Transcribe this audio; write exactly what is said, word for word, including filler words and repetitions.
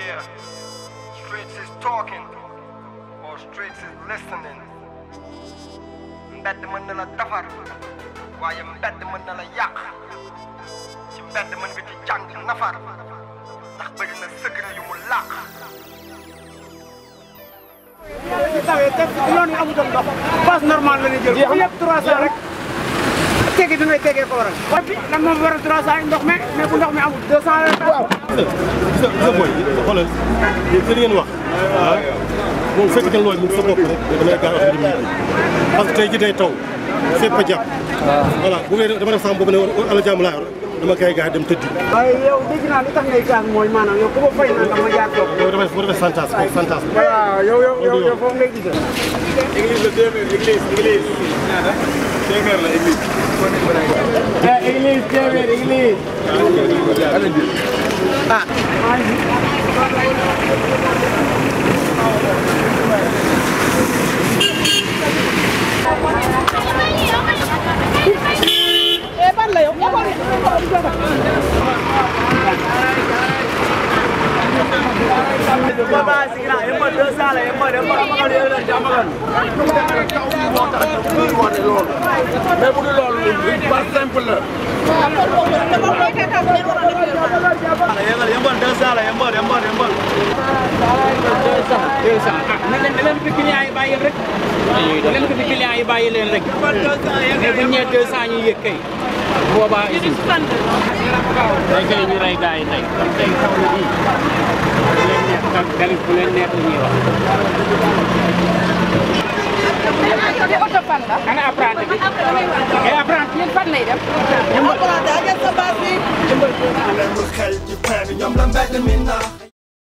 Yeah, streets is talking, or streets is listening. Mbedd mën na la defar, waaye mbedd mën na la yàq. Ci mbedd mën nga ci jàng nafar, ndax bëri na secret yu mu làq. ci tawee te yoon yi amutoon ndox passe normal la ñuy jël bu yëpp trois cents rek tege bi ngay tegee ko waral waaye bi lan moom waral trois cents ndox mi mais bu ndox mi amul deux cents la waaw gis nga gis nga booy xoolal li ngeen wax moom fekk na loolu mu sa bopp rek damay gaaw a wax parce que tey ji day taw fépp a jàpp voilà bu ngeen dama def sama boobu ne ala jàmm laa yor dama koy gaa dem tëddi waaye yow dégg naa li tax ngay gaas mooy maanaam yow ku ma fay naan dama jaar toog yow damay damay santas ko santas waaw yow yow yow yow foofu ngay gisee église la téeméer église église ñaata téeméer la église église téeméer église ah Baba Sigra, yamba deux cents la yamba yamba amal yow la jamagan. Mais bu dul loolu par simple la. Yamba deux cents la yamba yamba yamba. deux cents na leen leen fi client yi bàyyi rek. leen fi client yi bàyyi leen rek. mais bu ñëwee deux cents ñu yëg kay. boobaa ici. day kay ñu rey gars yi tey kon tey taw na nii. Galif bu leen neex li ñuy wax. oto fan la. ana apprenti bi. ay apprenti yéen fan lay dem. apprenti ak sa base bi. xel ci pexe ñoom la mbedd mi naax.